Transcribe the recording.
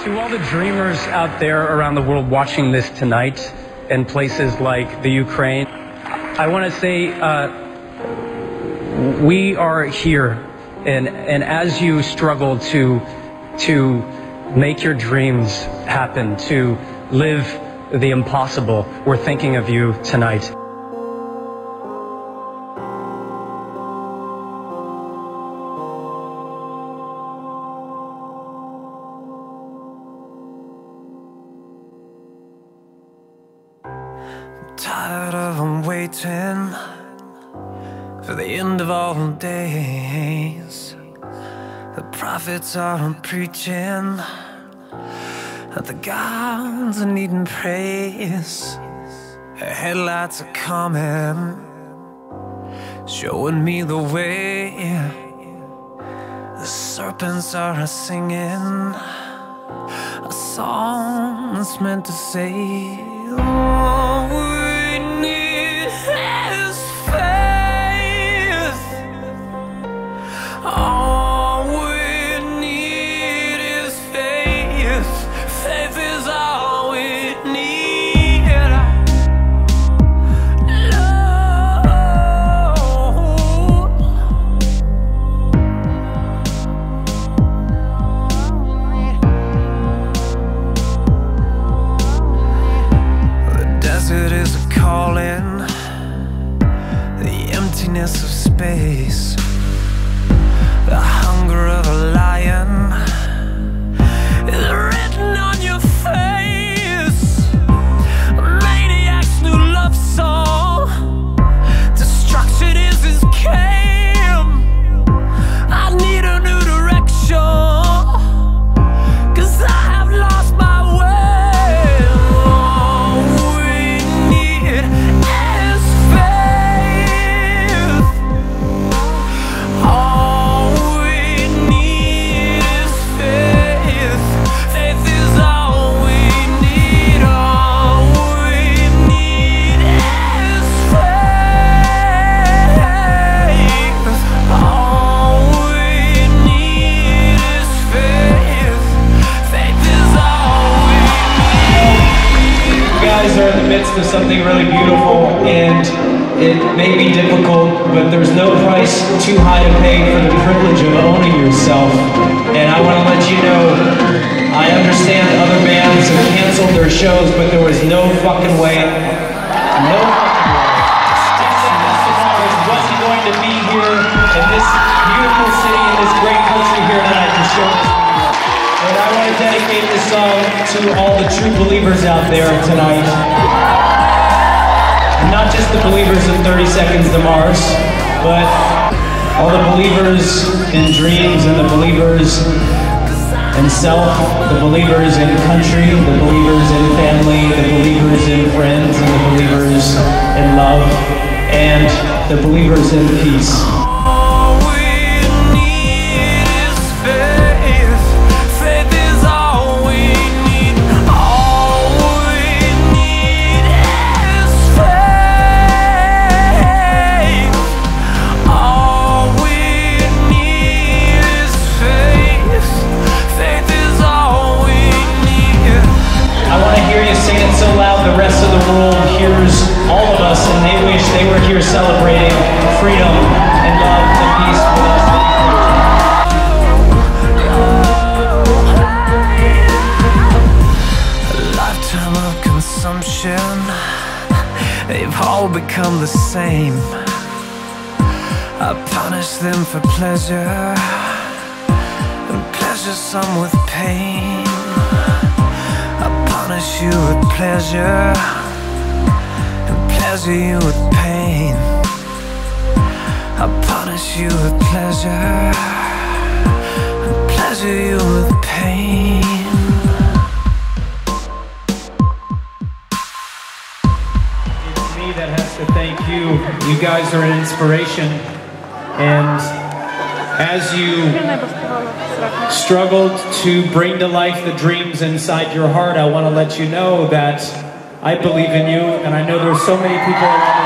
To all the dreamers out there around the world watching this tonight in places like the Ukraine, I want to say we are here, and as you struggle to make your dreams happen, to live the impossible, we're thinking of you tonight. Tired of waiting for the end of all days. The prophets are preaching that the gods are needing praise. The headlights are coming, showing me the way. The serpents are singing a song that's meant to say, all we need is faith. All we need is faith. Faith is all we need. The desert is a calling, the emptiness of space, the hunger of a lion is written on your face. A maniac's new love song, destruction is his game. I need a new direction, 'cause I have lost my way. All we need is faith. All we need is faith. Faith is all we need. All we need is faith. All we need is faith. Faith is all we need. You guys are in the midst of something really beautiful, and it may be difficult, but there's no price too high to pay for the privilege of owning yourself. And I want to let you know, I understand other bands have canceled their shows, but there was no fucking way, no fucking way. Wasn't going to be here in this beautiful city, in this great country here tonight to show this video. And I want to dedicate this song to all the true believers out there tonight. Not just the believers in 30 Seconds to Mars, but all the believers in dreams, and the believers in self, the believers in country, the believers in family, the believers in friends, and the believers in love, and the believers in peace. All we need is faith. Faith is all we need. All we need is faith. All we need is faith. Faith is all we need. I want to hear you sing it so loud the rest of the world hears all of us, and they wish they were here celebrating freedom and love and peace with us. A lifetime of consumption, they've all become the same. I punish them for pleasure, and pleasure some with pain. I punish you with pleasure, and pleasure you with pain. I punish you with pleasure, and pleasure you with pain. It's me that has to thank you. You guys are an inspiration, and as you struggled to bring to life the dreams inside your heart, I want to let you know that I believe in you, and I know there's so many people around the